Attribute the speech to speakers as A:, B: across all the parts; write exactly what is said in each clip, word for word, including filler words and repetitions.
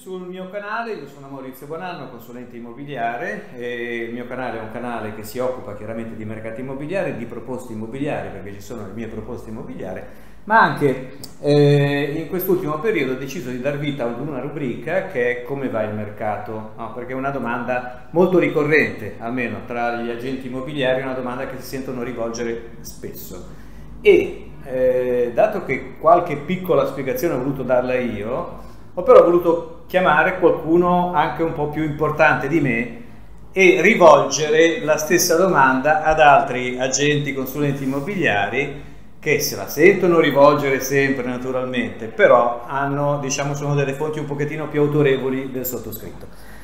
A: sul mio canale. Io sono Maurizio Bonanno, consulente immobiliare, e il mio canale è un canale che si occupa chiaramente di mercati immobiliari, di proposte immobiliari, perché ci sono le mie proposte immobiliari, ma anche eh, in quest'ultimo periodo ho deciso di dar vita ad una rubrica che è come va il mercato, no? Perché è una domanda molto ricorrente, almeno tra gli agenti immobiliari, è una domanda che si sentono rivolgere spesso. E eh, dato che qualche piccola spiegazione ho voluto darla io, ho però voluto chiamare qualcuno anche un po' più importante di me e rivolgere la stessa domanda ad altri agenti, consulenti immobiliari che se la sentono rivolgere sempre naturalmente, però hanno, diciamo, sono delle fonti un pochettino più autorevoli del sottoscritto.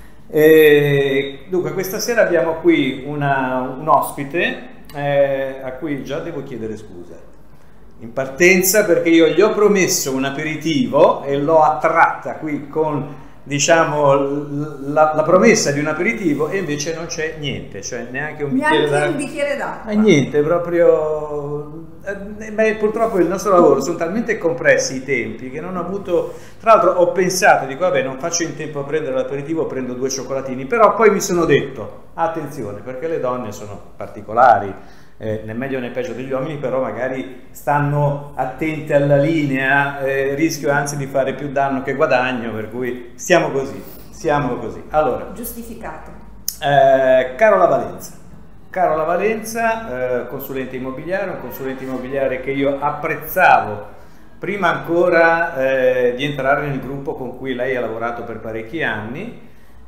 A: E dunque questa sera abbiamo qui una, un ospite eh, a cui già devo chiedere scusa in partenza, perché io gli ho promesso un aperitivo e l'ho attratta qui con, diciamo, la, la promessa di un aperitivo, e invece non c'è niente, cioè neanche un bicchiere d'acqua.
B: un bicchiere d'acqua.
A: Eh, niente, proprio... Eh, beh, purtroppo il nostro lavoro sono talmente compressi i tempi che non ho avuto... Tra l'altro ho pensato, dico vabbè, non faccio in tempo a prendere l'aperitivo, prendo due cioccolatini, però poi mi sono detto, attenzione, perché le donne sono particolari, Eh, nel meglio e nel peggio degli uomini, però magari stanno attente alla linea, eh, rischio anzi di fare più danno che guadagno, per cui stiamo così, stiamo così. Allora,
B: giustificato.
A: Eh, Carola Valenza, Carola Valenza, eh, consulente immobiliare, un consulente immobiliare che io apprezzavo prima ancora eh, di entrare nel gruppo con cui lei ha lavorato per parecchi anni.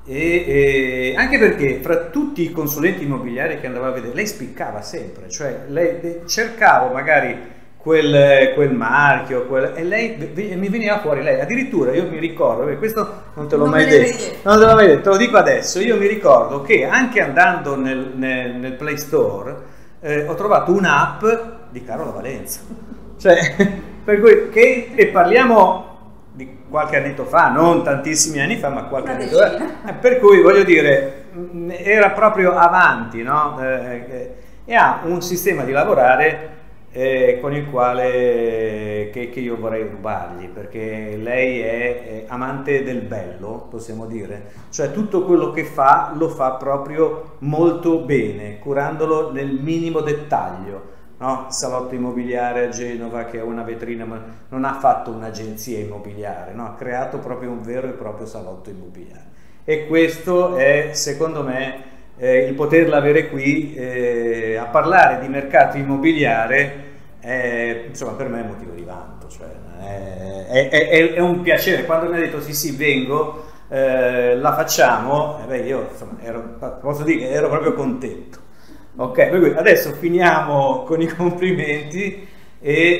A: E, e anche perché fra tutti i consulenti immobiliari che andava a vedere lei spiccava sempre, cioè lei cercava magari quel, quel marchio quel, e lei mi veniva fuori lei, addirittura io mi ricordo, questo non te l'ho mai detto, non te l'ho mai detto, te lo dico adesso, io mi ricordo che anche andando nel, nel, nel Play Store eh, ho trovato un'app di Carola Valenza, cioè per cui che, e parliamo di qualche annetto fa, non tantissimi anni fa, ma qualche annetto fa, per cui voglio dire, era proprio avanti, no? Eh, e ha un sistema di lavorare eh, con il quale che, che io vorrei rubargli, perché lei è, è amante del bello, possiamo dire, cioè tutto quello che fa lo fa proprio molto bene, curandolo nel minimo dettaglio. No? Salotto immobiliare a Genova, che è una vetrina, ma non ha fatto un'agenzia immobiliare, no? Ha creato proprio un vero e proprio salotto immobiliare, e questo è, secondo me, eh, il poterla avere qui eh, a parlare di mercato immobiliare, eh, insomma, per me è motivo di vanto, cioè, è, è, è, è un piacere. Quando mi ha detto sì sì vengo, eh, la facciamo, eh, beh, io insomma, ero, posso dire che ero proprio contento. Ok, per cui adesso finiamo con i complimenti e,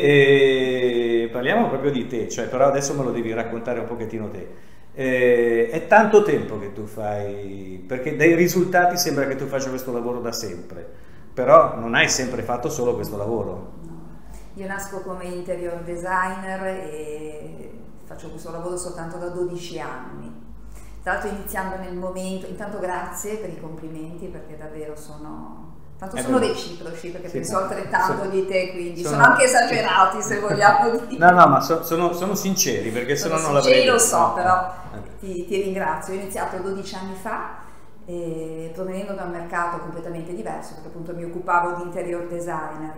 A: e parliamo proprio di te, cioè, però adesso me lo devi raccontare un pochettino te. Eh, è tanto tempo che tu fai, perché dai risultati sembra che tu faccia questo lavoro da sempre, però non hai sempre fatto solo questo lavoro.
B: No. Io nasco come interior designer e faccio questo lavoro soltanto da dodici anni. Tra l'altro iniziando nel momento, intanto grazie per i complimenti, perché davvero sono... Tanto sono reciproci, perché sì, penso altrettanto so, di te, quindi sono, sono anche esagerati, se vogliamo dire.
A: No, no, ma so, sono, sono sinceri, perché se no non l'avrei detto.
B: Lo so, però ti, ti ringrazio. Ho iniziato dodici anni fa, eh, provenendo da un mercato completamente diverso, perché appunto mi occupavo di interior designer.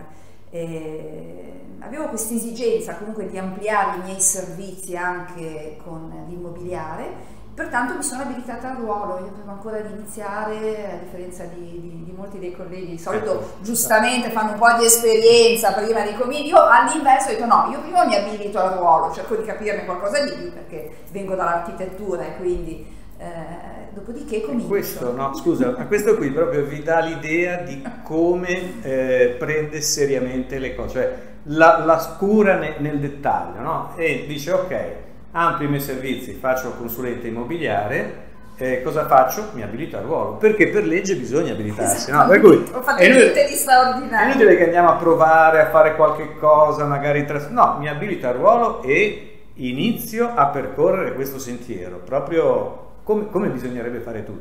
B: Eh, avevo questa esigenza comunque di ampliare i miei servizi anche con l'immobiliare. Pertanto mi sono abilitata al ruolo, io prima ancora di iniziare, a differenza di, di, di molti dei colleghi, di solito giustamente fanno un po' di esperienza prima di cominciare, io all'inverso ho detto no, io prima mi abilito al ruolo, cerco di capirne qualcosa di più perché vengo dall'architettura e quindi eh, dopodiché comincio.
A: Questo, no, scusa, ma questo qui proprio vi dà l'idea di come eh, prende seriamente le cose, cioè la, la cura ne, nel dettaglio, no? E dice ok, ampli i miei servizi, faccio consulente immobiliare, eh, cosa faccio? Mi abilito al ruolo, perché per legge bisogna abilitarsi, no? Per cui
B: ho fatto niente di straordinario.
A: È inutile che andiamo a provare a fare qualche cosa, magari tra... no, mi abilito al ruolo e inizio a percorrere questo sentiero, proprio come, come bisognerebbe fare tutti.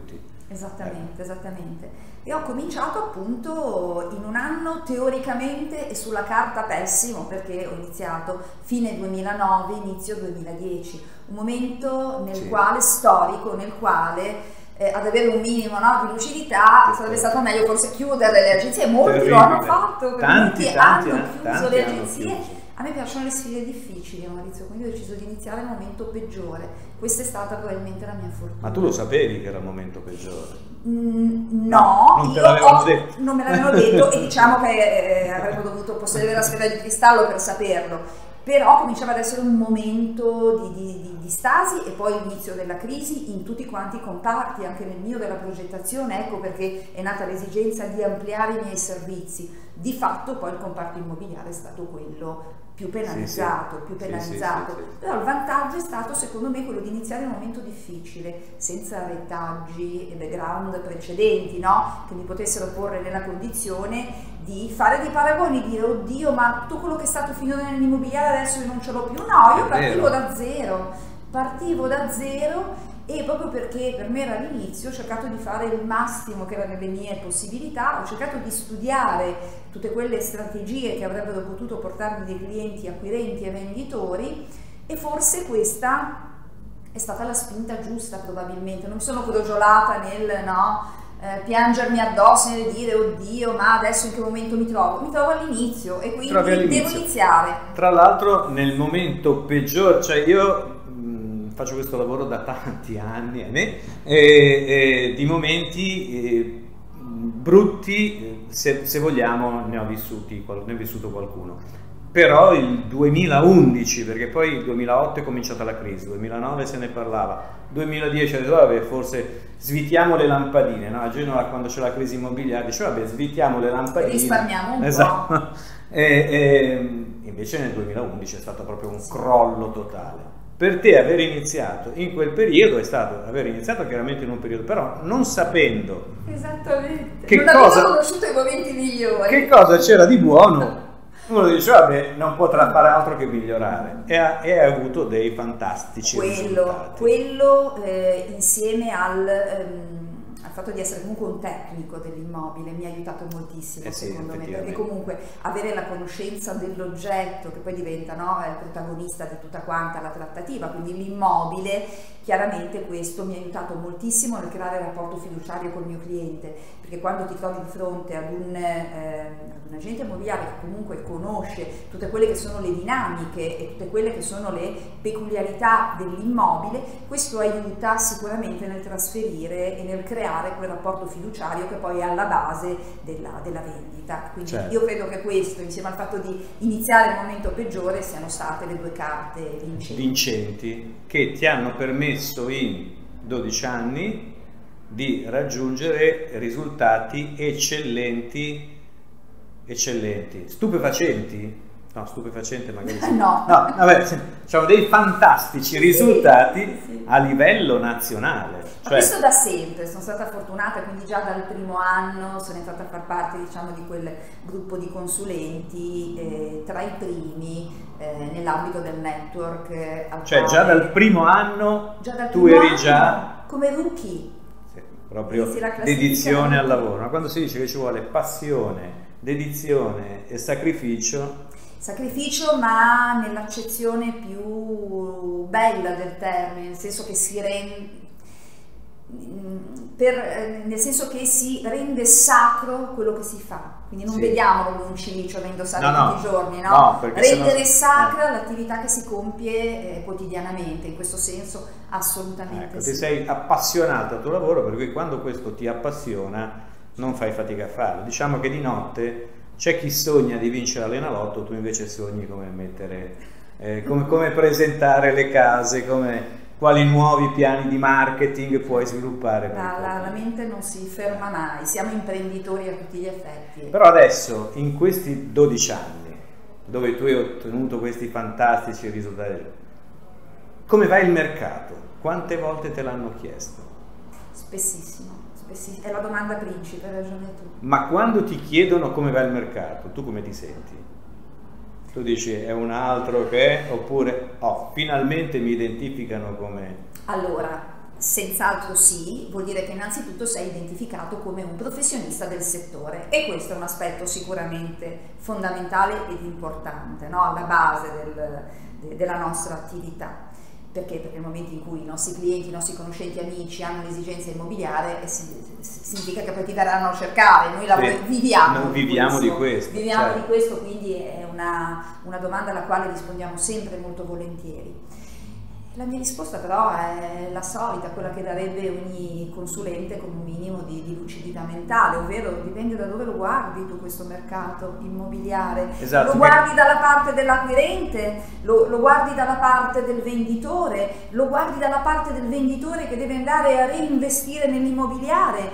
B: Esattamente, esattamente. E ho cominciato appunto in un anno teoricamente e sulla carta pessimo, perché ho iniziato fine duemilanove, inizio duemiladieci, un momento nel
A: Sì.
B: quale, storico, nel quale eh, ad avere un minimo, no, di lucidità sarebbe stato meglio forse chiudere le agenzie. Molti
A: Terribile.
B: lo hanno fatto,
A: Tanti,
B: molti
A: tanti,
B: hanno
A: eh,
B: chiuso
A: tanti
B: le
A: hanno
B: agenzie.
A: chiuso.
B: A me piacciono le sfide difficili, Maurizio, quindi ho deciso di iniziare il momento peggiore. Questa è stata probabilmente la mia fortuna.
A: Ma tu lo sapevi che era il momento peggiore?
B: Mm, no,
A: non te
B: io
A: l'avevano
B: ho-
A: detto.
B: non me l'avevano detto e diciamo che eh, avremmo dovuto possedere la sfera di cristallo per saperlo. Però cominciava ad essere un momento di, di- di- di stasi e poi l'inizio della crisi in tutti quanti i comparti, anche nel mio della progettazione, ecco perché è nata l'esigenza di ampliare i miei servizi. Di fatto poi il comparto immobiliare è stato quello più penalizzato,
A: Sì, sì.
B: più
A: Sì, sì,
B: penalizzato.
A: sì, sì.
B: Però il vantaggio è stato secondo me quello di iniziare un momento difficile, senza retaggi e background precedenti, no? Che mi potessero porre nella condizione di fare dei paragoni, dire oddio ma tutto quello che è stato finora nell'immobiliare adesso io non ce l'ho più. No, io
A: È
B: partivo
A: vero.
B: da zero, partivo da zero e proprio perché per me era l'inizio ho cercato di fare il massimo che era nelle mie possibilità, ho cercato di studiare tutte quelle strategie che avrebbero potuto portarmi dei clienti acquirenti e venditori e forse questa è stata la spinta giusta probabilmente, non mi sono crogiolata nel no, eh, piangermi addosso nel dire oddio ma adesso in che momento mi trovo, mi trovo all'inizio e quindi
A: Trovi all'inizio.
B: devo iniziare.
A: Tra l'altro nel momento peggiore, cioè io mh, faccio questo lavoro da tanti anni ahimè, e, e di momenti eh, brutti, eh, se, se vogliamo, ne ho vissuti, qual- ne ho vissuto qualcuno. Però il duemilaundici, perché poi il duemilaotto è cominciata la crisi, duemilanove se ne parlava, duemiladieci ha detto vabbè forse svitiamo le lampadine, no? A Genova quando c'è la crisi immobiliare dice vabbè svitiamo le lampadine.
B: Risparmiamo un
A: Esatto.
B: po'.
A: E, e, invece nel duemilaundici è stato proprio un crollo totale. Per te aver iniziato in quel periodo è stato aver iniziato chiaramente in un periodo, però non sapendo
B: Esattamente.
A: Che
B: non
A: cosa-
B: avevo conosciuto i momenti migliori.
A: che cosa c'era di buono, uno dice vabbè non potrà fare altro che migliorare e ha, e ha avuto dei fantastici
B: quello,
A: risultati.
B: quello eh, insieme al, ehm, al fatto di essere comunque un tecnico dell'immobile mi ha aiutato moltissimo
A: Eh sì,
B: secondo me, perché
A: effettivamente.
B: comunque avere la conoscenza dell'oggetto che poi diventa no, il protagonista di tutta quanta la trattativa, quindi l'immobile, chiaramente questo mi ha aiutato moltissimo nel creare rapporto fiduciario col mio cliente, perché quando ti trovi di fronte ad un, eh, ad un agente immobiliare che comunque conosce tutte quelle che sono le dinamiche e tutte quelle che sono le peculiarità dell'immobile, questo aiuta sicuramente nel trasferire e nel creare quel rapporto fiduciario che poi è alla base della, della vendita. Quindi
A: Certo.
B: io credo che questo, insieme al fatto di iniziare il momento peggiore, siano state le due carte vincenti.
A: Vincenti che ti hanno permesso in dodici anni di raggiungere risultati eccellenti, eccellenti, stupefacenti, no stupefacente magari sì.
B: No.
A: no, vabbè, diciamo dei fantastici
B: Sì,
A: risultati
B: sì, sì.
A: a livello nazionale.
B: Ma
A: Cioè,
B: questo da sempre, sono stata fortunata, quindi già dal primo anno sono entrata a far parte diciamo di quel gruppo di consulenti eh, tra i primi eh, nell'ambito del network. eh, al
A: cioè già
B: quale-
A: dal primo anno
B: già dal
A: tu
B: primo
A: eri
B: anno,
A: già
B: come rookie.
A: sì, proprio
B: Inizi la classifica.
A: dedizione al lavoro. Ma quando si dice che ci vuole passione, dedizione e sacrificio,
B: Sacrificio, ma nell'accezione più bella del termine, nel senso che si rende per, eh, nel senso che si rende sacro quello che si fa, quindi non
A: Sì.
B: vediamolo come un cilicio da indossare
A: No, no.
B: tutti i giorni, no?
A: No, perché
B: Rendere
A: sennò-
B: sacra l'attività che si compie eh, quotidianamente, in questo senso assolutamente
A: ecco,
B: sì.
A: ti sei appassionato al tuo lavoro, per cui quando questo ti appassiona non fai fatica a farlo. Diciamo che di notte c'è chi sogna di vincere all'Enalotto, tu invece sogni come mettere, eh, come, come presentare le case, come, quali nuovi piani di marketing puoi sviluppare. per
B: La,
A: il
B: la-
A: tuo
B: la
A: cliente.
B: mente non si ferma mai, siamo imprenditori a tutti gli effetti.
A: Però adesso, in questi dodici anni, dove tu hai ottenuto questi fantastici risultati, come va il mercato? Quante volte te l'hanno chiesto?
B: Spessissimo, spessissimo, è la domanda principe, hai ragione tu.
A: Ma quando ti chiedono come va il mercato, tu come ti senti? Tu dici è un altro che è, oppure oh, finalmente mi identificano come...
B: Allora, Senz'altro sì, vuol dire che innanzitutto sei identificato come un professionista del settore e questo è un aspetto sicuramente fondamentale ed importante, no? Alla base del, de, della nostra attività. Perché? Perché nel momento in cui i nostri clienti, i nostri conoscenti, amici hanno l'esigenza immobiliare, eh, significa che poi ti verranno a cercare, noi la
A: sì,
B: viviamo,
A: non viviamo di questo,
B: viviamo
A: certo.
B: di questo, quindi è una, una domanda alla quale rispondiamo sempre molto volentieri. La mia risposta però è la solita, quella che darebbe ogni consulente con un minimo di, di lucidità mentale, ovvero dipende da dove lo guardi tu questo mercato immobiliare.
A: Esatto,
B: lo guardi dalla parte dell'acquirente, lo, lo guardi dalla parte del venditore, lo guardi dalla parte del venditore che deve andare a reinvestire nell'immobiliare.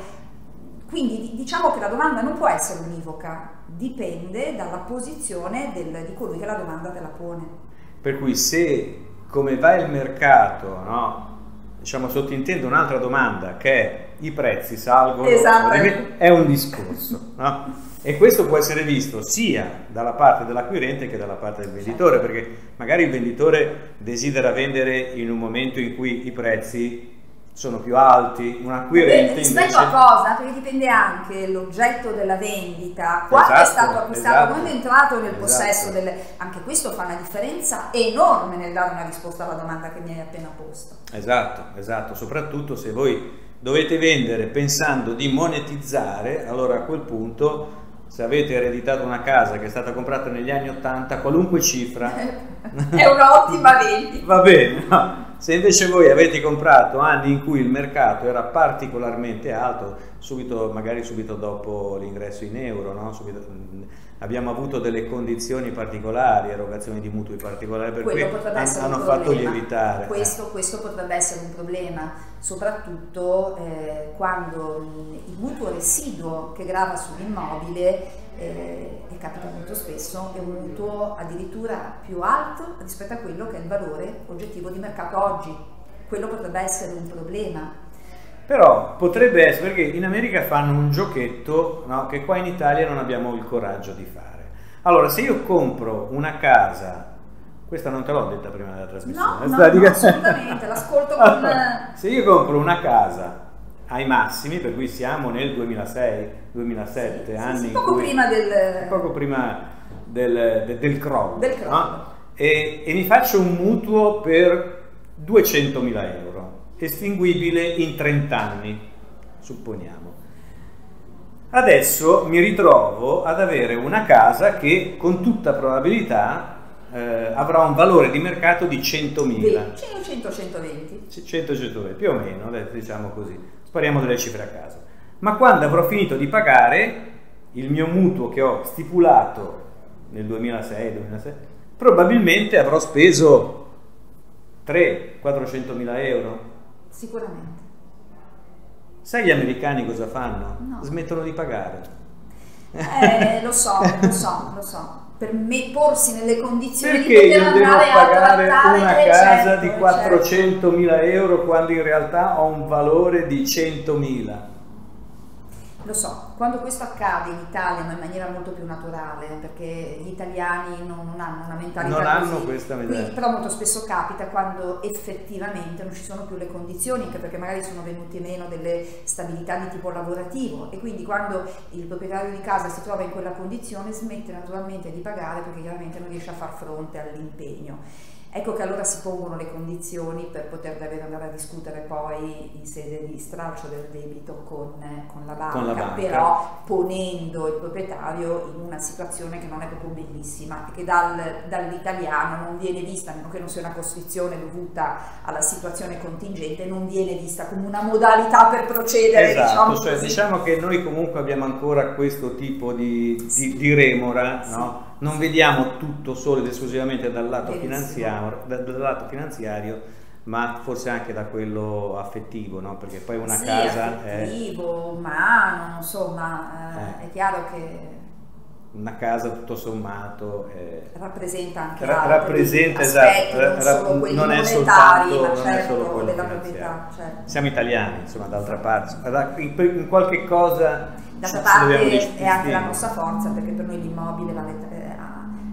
B: Quindi diciamo che la domanda non può essere univoca, dipende dalla posizione del, di colui che la domanda te la pone.
A: Per cui se come va il mercato, no? Diciamo sottintendo un'altra domanda che è i prezzi salgono,
B: esatto.
A: È un discorso, no? E questo può essere visto sia dalla parte dell'acquirente che dalla parte del venditore, perché magari il venditore desidera vendere in un momento in cui i prezzi sono più alti, un acquirente
B: rispetto
A: invece...
B: a cosa? Perché dipende anche l'oggetto della vendita, quando
A: esatto,
B: è stato acquistato,
A: esatto,
B: quando è entrato nel
A: esatto.
B: possesso del... anche questo fa una differenza enorme nel dare una risposta alla domanda che mi hai appena posto.
A: Esatto, esatto, soprattutto se voi dovete vendere pensando di monetizzare, allora a quel punto se avete ereditato una casa che è stata comprata negli anni ottanta, qualunque cifra
B: è un'ottima vendita.
A: Va bene, no? Se invece voi avete comprato anni in cui il mercato era particolarmente alto, subito, magari subito dopo l'ingresso in euro, no? Subito, abbiamo avuto delle condizioni particolari, erogazioni di mutui particolari, per
B: Quello
A: cui
B: potrebbe
A: han,
B: essere
A: hanno
B: un
A: fatto
B: problema.
A: lievitare.
B: Questo, questo potrebbe essere un problema, soprattutto eh, quando il mutuo residuo che grava sull'immobile, eh, e capita molto spesso, è un mutuo addirittura più alto rispetto a quello che è il valore oggettivo di mercato oggi. Quello potrebbe essere un problema.
A: Però potrebbe essere, perché in America fanno un giochetto, no, che qua in Italia non abbiamo il coraggio di fare. Allora, se io compro una casa, questa non te l'ho detta prima della trasmissione,
B: no, no, no, assolutamente, l'ascolto con...
A: Allora, se io compro una casa ai massimi, per cui siamo nel duemilasei duemilasette,
B: sì,
A: anni
B: sì, sì,
A: in
B: poco
A: cui,
B: prima del...
A: poco prima del, del, del crollo,
B: del crollo.
A: No? E, e mi faccio un mutuo per duecentomila euro, estinguibile in trenta anni, supponiamo. Adesso mi ritrovo ad avere una casa che con tutta probabilità eh, avrà un valore di mercato di centomila.
B: cento centoventi.
A: cento centoventi, più o meno, diciamo così. Spariamo delle cifre a caso. Ma quando avrò finito di pagare il mio mutuo che ho stipulato nel duemilasei duemilasette, probabilmente avrò speso trecento quattrocentomila euro.
B: Sicuramente.
A: Sai gli americani cosa fanno?
B: No.
A: Smettono di pagare.
B: Eh, lo so, lo so, lo so. Per me porsi nelle condizioni
A: perché
B: di poter
A: io devo
B: andare
A: pagare
B: a
A: una
B: eh,
A: casa
B: certo,
A: di
B: certo.
A: quattrocentomila euro quando in realtà ho un valore di centomila?
B: Lo so, quando questo accade in Italia, ma in maniera molto più naturale, perché gli italiani non, non hanno una mentalità
A: non hanno
B: così,
A: questa
B: quindi,
A: mentalità.
B: però molto spesso capita quando effettivamente non ci sono più le condizioni, anche perché magari sono venute meno delle stabilità di tipo lavorativo, e quindi quando il proprietario di casa si trova in quella condizione smette naturalmente di pagare perché chiaramente non riesce a far fronte all'impegno. Ecco che allora si pongono le condizioni per poter davvero andare a discutere poi in sede di stralcio del debito con, con, la, banca,
A: con la banca,
B: però ponendo il proprietario in una situazione che non è proprio bellissima e che dal, dall'italiano non viene vista, a meno che non sia una costrizione dovuta alla situazione contingente, non viene vista come una modalità per procedere.
A: Esatto,
B: diciamo,
A: cioè,
B: così.
A: diciamo che noi comunque abbiamo ancora questo tipo di, di, di remora,
B: sì.
A: no? Non vediamo tutto solo ed esclusivamente dal lato, finanziario,
B: Benissimo.
A: dal lato finanziario, ma forse anche da quello affettivo, no? Perché poi una
B: sì,
A: casa
B: affettivo, è umano, insomma, eh,
A: eh.
B: è chiaro che
A: una casa tutto sommato è...
B: rappresenta anche
A: Ra-
B: altri
A: rappresenta,
B: aspetti,
A: esatto,
B: non
A: ra-
B: solo quelli
A: non è
B: monetari,
A: soltanto,
B: ma
A: non è
B: certo
A: solo quello
B: della
A: finanziario.
B: proprietà. Certo.
A: Siamo italiani, insomma, d'altra parte, in, in qualche cosa
B: D'altra
A: ci dobbiamo
B: parte
A: distinguere.
B: è anche la nostra forza, perché per noi l'immobile vale,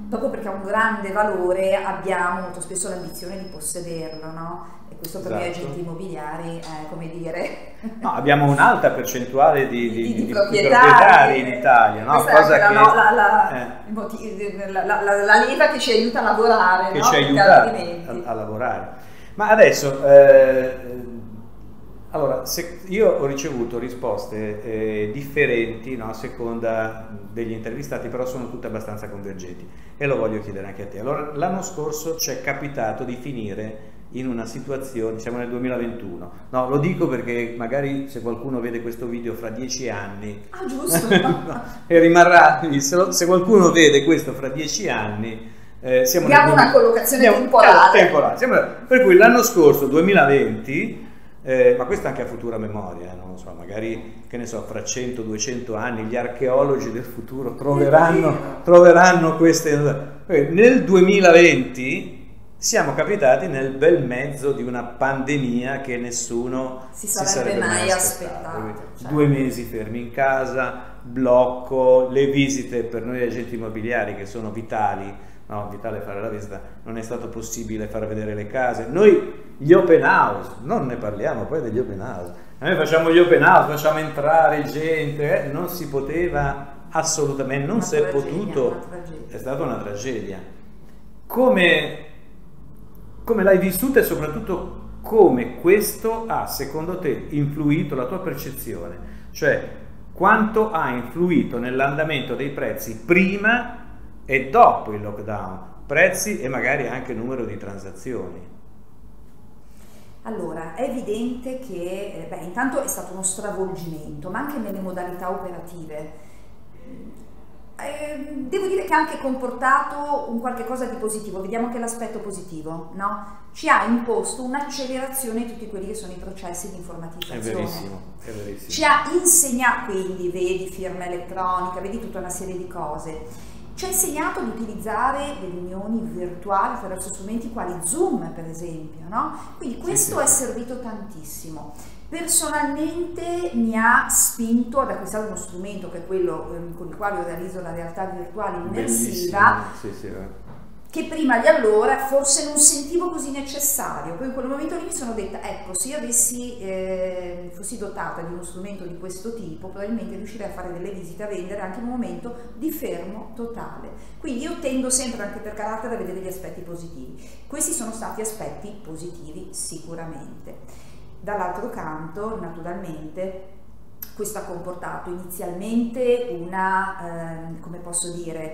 B: proprio perché ha un grande valore, abbiamo molto spesso l'ambizione di possederlo, no? E questo per
A: esatto.
B: noi agenti immobiliari è, come dire...
A: No, abbiamo un'alta percentuale di, di,
B: di, di,
A: di
B: proprietari,
A: proprietari in Italia, no?
B: Questa
A: Cosa
B: è
A: che,
B: la, la, la,
A: eh,
B: la, la, la, la leva che ci aiuta a lavorare,
A: che
B: no?
A: ci
B: Perché
A: aiuta
B: altrimenti...
A: a, a lavorare. Ma adesso, eh, allora, se io ho ricevuto risposte eh, differenti, no, a seconda degli intervistati, però sono tutte abbastanza convergenti e lo voglio chiedere anche a te. Allora, l'anno scorso ci è capitato di finire in una situazione, siamo nel duemilaventuno, no, lo dico perché magari se qualcuno vede questo video fra dieci anni,
B: ah, giusto.
A: no, e rimarrà, se, lo, se qualcuno vede questo fra dieci anni, eh, siamo
B: abbiamo
A: nel,
B: una collocazione
A: abbiamo,
B: temporale.
A: Eh, temporale. Siamo, per cui l'anno scorso, duemilaventi, eh, ma questa anche a futura memoria, non so, magari, che ne so, fra cento duecento anni gli archeologi del futuro troveranno, troveranno queste... Nel duemilaventi siamo capitati nel bel mezzo di una pandemia che nessuno
B: si
A: sarebbe,
B: si sarebbe mai, mai aspettato.
A: aspettato.
B: Certo.
A: Due mesi fermi in casa, blocco, le visite per noi agenti immobiliari che sono vitali, no, vitale fare la visita, non è stato possibile far vedere le case. Noi gli open house, non ne parliamo poi degli open house, noi facciamo gli open house, facciamo entrare gente, eh, non si poteva assolutamente, non
B: una
A: si è
B: tragedia,
A: potuto, è stata una tragedia. Come... Come l'hai vissuta e soprattutto come questo ha, secondo te, influito la tua percezione? Cioè, quanto ha influito nell'andamento dei prezzi prima e dopo il lockdown? Prezzi e magari anche numero di transazioni.
B: Allora, è evidente che, beh, intanto è stato uno stravolgimento, ma anche nelle modalità operative. Eh, devo dire che ha anche comportato un qualche cosa di positivo, vediamo anche l'aspetto positivo, no? Ci ha imposto un'accelerazione di tutti quelli che sono i processi di informatizzazione.
A: È verissimo, è verissimo.
B: Ci ha insegnato, quindi vedi firma elettronica, vedi tutta una serie di cose, ci ha insegnato ad utilizzare le riunioni virtuali attraverso strumenti quali Zoom, per esempio, no? Quindi questo sì, sì, è servito tantissimo. Personalmente mi ha spinto ad acquistare uno strumento che è quello eh, con il quale io realizzo la realtà virtuale immersiva,
A: sì, sì, eh.
B: che prima di allora forse non sentivo così necessario. Poi in quel momento lì mi sono detta, ecco, se io avessi, eh, fossi dotata di uno strumento di questo tipo, probabilmente riuscirei a fare delle visite, a vendere anche in un momento di fermo totale. Quindi io tendo sempre, anche per carattere, a vedere gli aspetti positivi. Questi sono stati aspetti positivi sicuramente. Dall'altro canto, naturalmente, questo ha comportato inizialmente una, eh, come posso dire,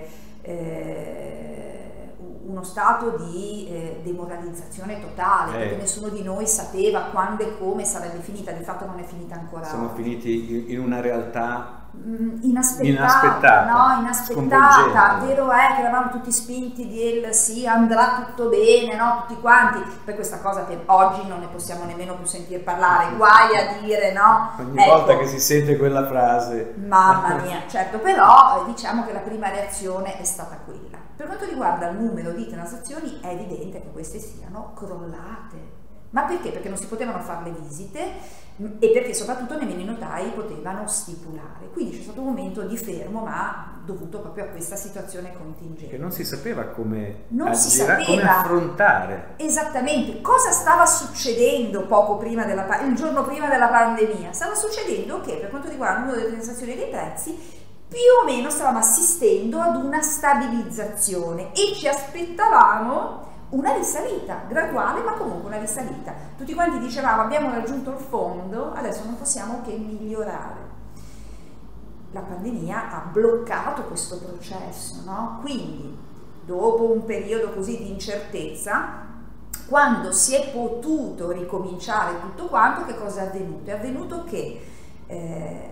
B: eh, uno stato di eh, demoralizzazione totale, eh. perché nessuno di noi sapeva quando e come sarebbe finita, di fatto non è finita ancora.
A: Siamo finiti in una realtà
B: inaspettata,
A: inaspettata,
B: no? Inaspettata. Vero è che eravamo tutti spinti del sì, andrà tutto bene, no? Tutti quanti, per questa cosa che oggi non ne possiamo nemmeno più sentire parlare, guai a dire, no?
A: Ogni
B: ecco,
A: volta che si sente quella frase.
B: Mamma mia, certo, però diciamo che la prima reazione è stata quella. Per quanto riguarda il numero di transazioni è evidente che queste siano crollate. Ma perché? Perché non si potevano fare le visite e perché soprattutto nemmeno i notai potevano stipulare. Quindi c'è stato un momento di fermo, ma dovuto proprio a questa situazione contingente.
A: Che non si sapeva come
B: non
A: agire,
B: si sapeva
A: come affrontare.
B: Esattamente, cosa stava succedendo poco prima della il giorno prima della pandemia? Stava succedendo che per quanto riguarda il numero delle transazioni e dei prezzi più o meno stavamo assistendo ad una stabilizzazione e ci aspettavamo una risalita, graduale ma comunque una risalita. Tutti quanti dicevamo abbiamo raggiunto il fondo, adesso non possiamo che migliorare. La pandemia ha bloccato questo processo, no? Quindi dopo un periodo così di incertezza, quando si è potuto ricominciare tutto quanto, che cosa è avvenuto? È avvenuto che eh,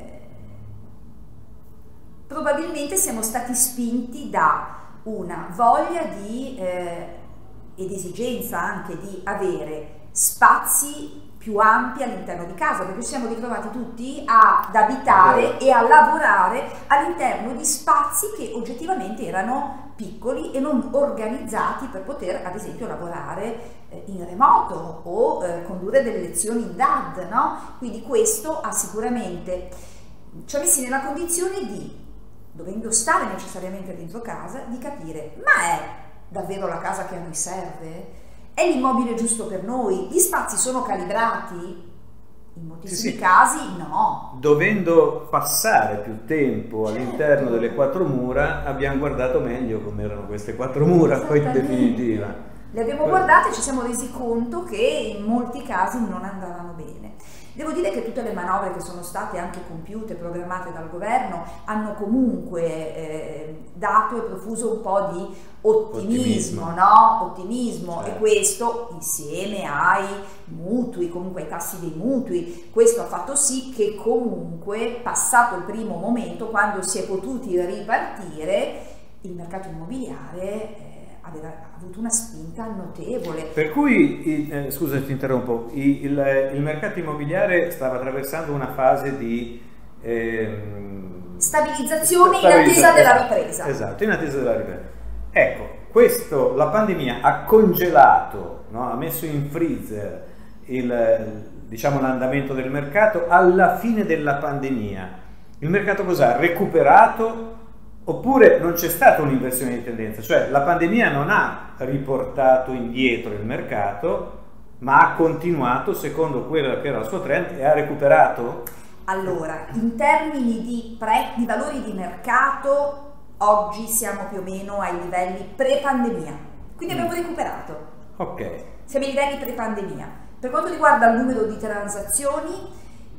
B: probabilmente siamo stati spinti da una voglia di eh, ed esigenza anche di avere spazi più ampi all'interno di casa, perché ci siamo ritrovati tutti ad abitare e a lavorare all'interno di spazi che oggettivamente erano piccoli e non organizzati per poter ad esempio lavorare eh, in remoto o eh, condurre delle lezioni in D A D, no? Quindi questo ha sicuramente ci ha messi nella condizione di dovendo stare necessariamente dentro casa, di capire: ma è davvero la casa che a noi serve? È l'immobile giusto per noi? Gli spazi sono calibrati? In moltissimi sì, sì. casi no.
A: Dovendo passare più tempo certo. all'interno delle quattro mura, abbiamo guardato meglio come erano queste quattro mura, poi in definitiva.
B: Le abbiamo poi... guardate e ci siamo resi conto che in molti casi non andavano bene. Devo dire che tutte le manovre che sono state anche compiute, programmate dal governo, hanno comunque eh, dato e profuso un po' di ottimismo, ottimismo. no? Ottimismo, certo. E questo insieme ai mutui, comunque ai tassi dei mutui, questo ha fatto sì che comunque, passato il primo momento, quando si è potuti ripartire, il mercato immobiliare eh, aveva avuto una spinta notevole.
A: Per cui, eh, scusa ti interrompo, il, il, il mercato immobiliare stava attraversando una fase di ehm,
B: stabilizzazione in attesa della ripresa.
A: Esatto, in attesa della ripresa. Ecco, questo, la pandemia ha congelato, no? Ha messo in freezer il, diciamo, l'andamento del mercato. Alla fine della pandemia il mercato cos'ha? Recuperato? Oppure non c'è stata un'inversione di tendenza, cioè la pandemia non ha riportato indietro il mercato, ma ha continuato secondo quello che era il suo trend e ha recuperato?
B: Allora, in termini di, pre, di valori di mercato, oggi siamo più o meno ai livelli pre-pandemia, quindi abbiamo mm. recuperato.
A: Ok.
B: Siamo ai livelli pre-pandemia. Per quanto riguarda il numero di transazioni,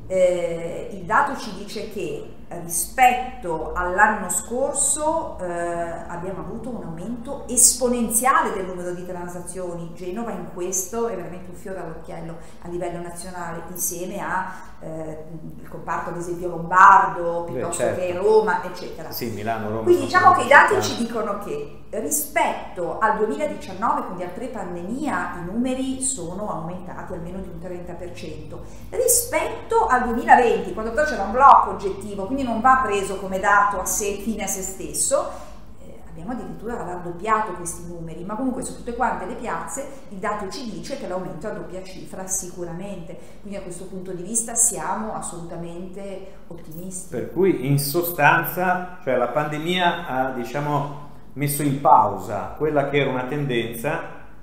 B: eh, il dato ci dice che rispetto all'anno scorso eh, abbiamo avuto un aumento esponenziale del numero di transazioni. Genova in questo è veramente un fiore all'occhiello a livello nazionale, insieme a eh, il comparto ad esempio lombardo, piuttosto Beh, certo. che Roma, eccetera.
A: Sì, Milano, Roma.
B: Quindi diciamo che i dati ci dicono che rispetto al duemiladiciannove, quindi al pre-pandemia, i numeri sono aumentati almeno di un trenta per cento. Rispetto al duemilaventi, quando però c'era un blocco oggettivo, quindi non va preso come dato a sé, fine a se stesso, eh, abbiamo addirittura raddoppiato questi numeri, ma comunque su tutte quante le piazze il dato ci dice che l'aumento è a doppia cifra sicuramente, quindi a questo punto di vista siamo assolutamente ottimisti.
A: Per cui in sostanza, cioè la pandemia ha, diciamo, messo in pausa quella che era una tendenza,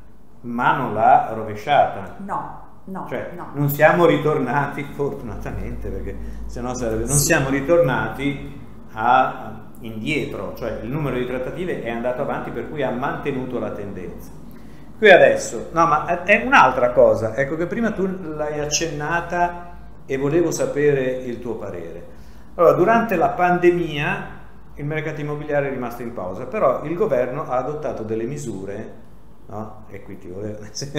A: ma non l'ha rovesciata.
B: No. No,
A: cioè,
B: no.
A: non siamo ritornati, fortunatamente, perché sennò sarebbe, non sì. siamo ritornati a, indietro, cioè il numero di trattative è andato avanti, per cui ha mantenuto la tendenza. Qui adesso, no, ma è un'altra cosa, ecco che prima tu l'hai accennata e volevo sapere il tuo parere. Allora, durante la pandemia il mercato immobiliare è rimasto in pausa, però il governo ha adottato delle misure, no? E qui ti volevo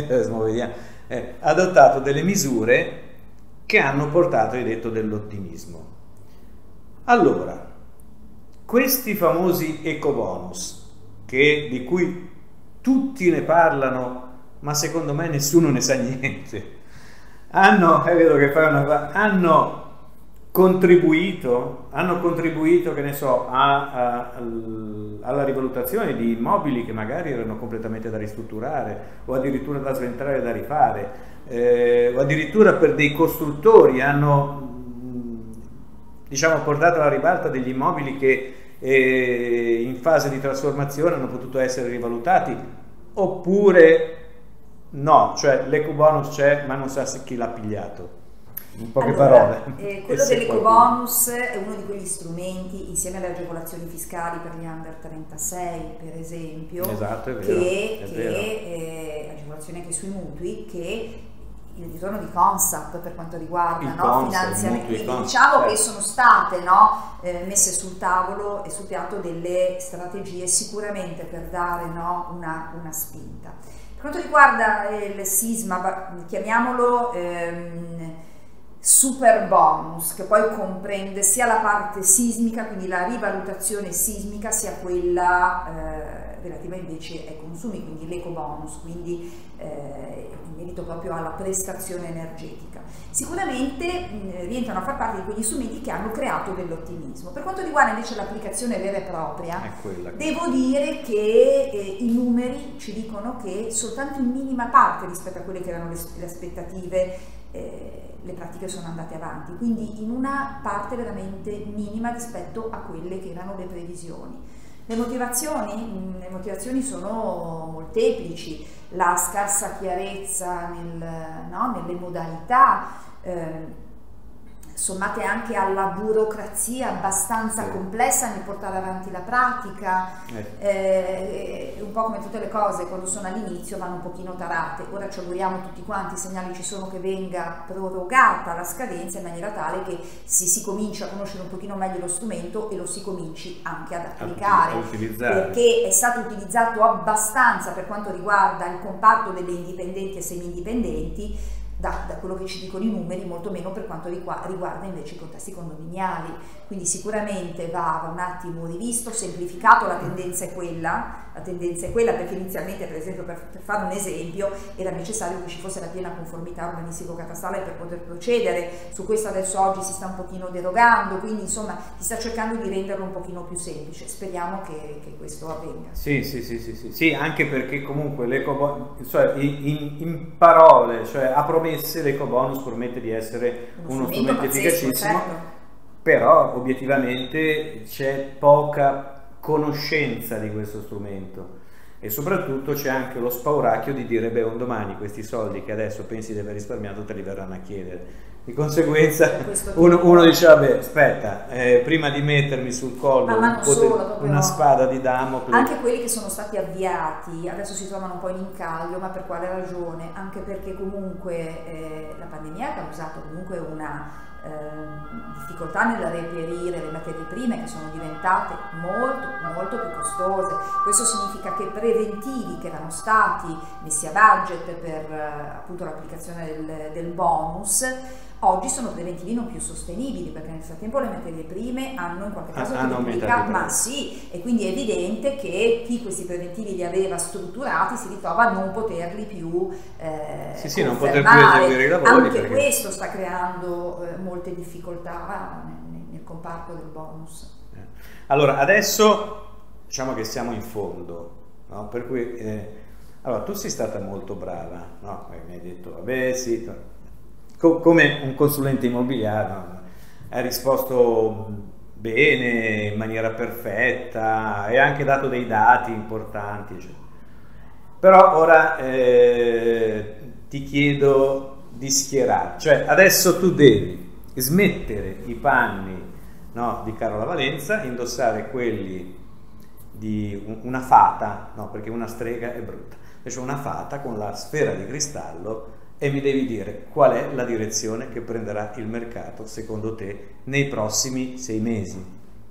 A: eh, ha adottato delle misure che hanno portato, hai detto, dell'ottimismo. Allora, questi famosi ecobonus, che, di cui tutti ne parlano, ma secondo me nessuno ne sa niente, hanno, è vero che fai una, hanno contribuito, hanno contribuito, che ne so, a, a, alla rivalutazione di immobili che magari erano completamente da ristrutturare o addirittura da sventrare e da rifare, eh, o addirittura per dei costruttori hanno, diciamo, portato alla ribalta degli immobili che eh, in fase di trasformazione hanno potuto essere rivalutati, oppure no, cioè l'ecobonus c'è ma non sa chi l'ha pigliato. In poche
B: allora,
A: parole.
B: Eh, quello dell'ecobonus è uno di quegli strumenti, insieme alle agevolazioni fiscali per gli under trentasei, per esempio,
A: esatto, è vero,
B: che,
A: è
B: che
A: vero.
B: Eh, agevolazioni anche sui mutui, che il ritorno di Consap per quanto riguarda
A: il
B: no,
A: Consap,
B: finanziamenti, quindi
A: Consap,
B: diciamo
A: certo.
B: che sono state no, eh, messe sul tavolo e sul piatto delle strategie sicuramente per dare no, una, una spinta. Per quanto riguarda il sisma, chiamiamolo ehm, super bonus, che poi comprende sia la parte sismica, quindi la rivalutazione sismica, sia quella eh, relativa invece ai consumi, quindi l'eco bonus, quindi eh, in merito proprio alla prestazione energetica. Sicuramente mh, rientrano a far parte di quegli strumenti che hanno creato dell'ottimismo. Per quanto riguarda invece l'applicazione vera e propria, che... devo dire che eh, i numeri ci dicono che soltanto in minima parte rispetto a quelle che erano le, le aspettative eh, le pratiche sono andate avanti, quindi in una parte veramente minima rispetto a quelle che erano le previsioni. Le motivazioni, le motivazioni sono molteplici, la scarsa chiarezza nel, no, nelle modalità, eh, sommate anche alla burocrazia abbastanza sì. complessa nel portare avanti la pratica, eh. Eh, un po' come tutte le cose quando sono all'inizio vanno un pochino tarate. Ora ci auguriamo tutti quanti, i segnali ci sono, che venga prorogata la scadenza in maniera tale che si, si cominci a conoscere un pochino meglio lo strumento e lo si cominci anche ad applicare, perché è stato utilizzato abbastanza per quanto riguarda il comparto delle indipendenti e semi-indipendenti. Da, da quello che ci dicono i numeri, molto meno per quanto riguarda invece i contesti condominiali. Quindi sicuramente va, va un attimo rivisto, semplificato. La tendenza è quella, la tendenza è quella perché inizialmente, per esempio, per, per fare un esempio, era necessario che ci fosse la piena conformità urbanistico-catastale per poter procedere. Su questo adesso oggi si sta un pochino derogando, quindi insomma si sta cercando di renderlo un pochino più semplice. Speriamo che, che questo avvenga.
A: Sì, sì, sì, sì, sì, sì, anche perché comunque l'ecobonus, cioè in, in parole, cioè a promesse l'ecobonus promette di essere uno, uno strumento efficacissimo, certo. Però obiettivamente c'è poca conoscenza di questo strumento e soprattutto c'è anche lo spauracchio di dire beh, un domani questi soldi che adesso pensi di aver risparmiato te li verranno a chiedere. Di conseguenza uno, uno dice vabbè aspetta, eh, prima di mettermi sul collo
B: ma, ma
A: un solo, una spada di Damocle.
B: Anche quelli che sono stati avviati adesso si trovano un po' in incaglio, ma per quale ragione? Anche perché comunque eh, la pandemia ha causato comunque una eh, difficoltà nel reperire le materie prime che sono diventate molto molto più costose. Questo significa che preventivi che erano stati messi a budget per eh, appunto l'applicazione del, del bonus oggi sono preventivi non più sostenibili, perché nel frattempo le materie prime hanno in qualche caso
A: ah,
B: triplicato, ma sì, e quindi è evidente che chi questi preventivi li aveva strutturati si ritrova a non poterli più eh,
A: sì, sì, non poter più eseguire i lavori.
B: Anche
A: perché...
B: questo sta creando eh, molte difficoltà nel, nel comparto del bonus.
A: Allora, adesso diciamo che siamo in fondo, no? Per cui eh, allora tu sei stata molto brava, no? Mi hai detto vabbè sì, come un consulente immobiliare, no? Hai risposto bene, in maniera perfetta, e anche dato dei dati importanti, cioè. Però ora eh, ti chiedo di schierare, cioè adesso tu devi smettere i panni, no, di Carola Valenza, indossare quelli di una fata, no, perché una strega è brutta, invece una fata con la sfera di cristallo, e mi devi dire qual è la direzione che prenderà il mercato secondo te nei prossimi sei mesi.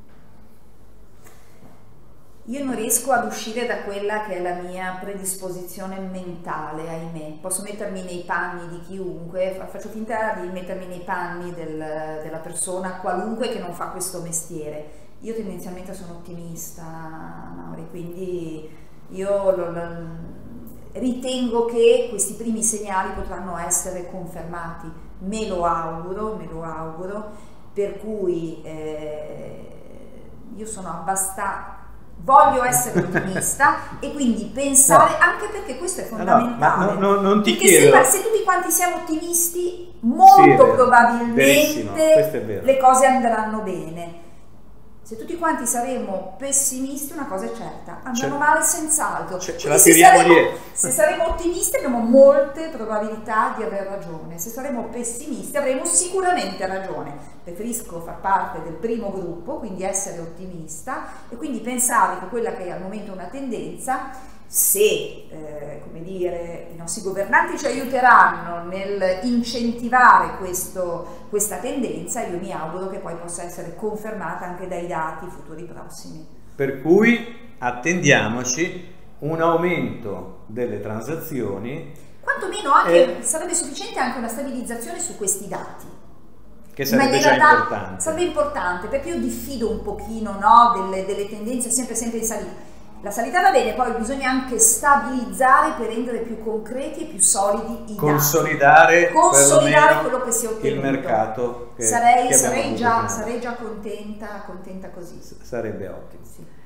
B: Io non riesco ad uscire da quella che è la mia predisposizione mentale, ahimè. Posso mettermi nei panni di chiunque, faccio finta di mettermi nei panni del, della persona qualunque che non fa questo mestiere. Io tendenzialmente sono ottimista, Mauri, quindi io lo, lo, ritengo che questi primi segnali potranno essere confermati, me lo auguro, me lo auguro, per cui eh, io sono abbastanza, voglio essere ottimista e quindi pensare, no. Anche perché questo è fondamentale,
A: no, no, no, non ti
B: perché
A: chiedo.
B: se, se tutti quanti siamo ottimisti, molto
A: sì,
B: probabilmente le cose andranno bene. Se tutti quanti saremo pessimisti, una cosa è certa, andranno male senz'altro.
A: Ce, ce la tiriamo dietro.
B: Se saremo ottimisti abbiamo molte probabilità di aver ragione, se saremo pessimisti avremo sicuramente ragione. Preferisco far parte del primo gruppo, quindi essere ottimista e quindi pensare che quella che è al momento una tendenza, se eh, come dire, i nostri governanti ci aiuteranno nel incentivare questo, questa tendenza, io mi auguro che poi possa essere confermata anche dai dati futuri prossimi.
A: Per cui attendiamoci un aumento delle transazioni.
B: Quantomeno anche, e... sarebbe sufficiente anche una stabilizzazione su questi dati.
A: Che sarebbe già importante.
B: Sarebbe importante, perché io diffido un pochino, no, delle, delle tendenze sempre, sempre in salita. La salita va bene, poi bisogna anche stabilizzare per rendere più concreti e più solidi i
A: consolidare
B: dati. Consolidare quello che si è ottenuto.
A: Il mercato che,
B: sarei,
A: che
B: sarei, già, sarei già contenta, contenta così.
A: Sarebbe ottimo.
B: Sì.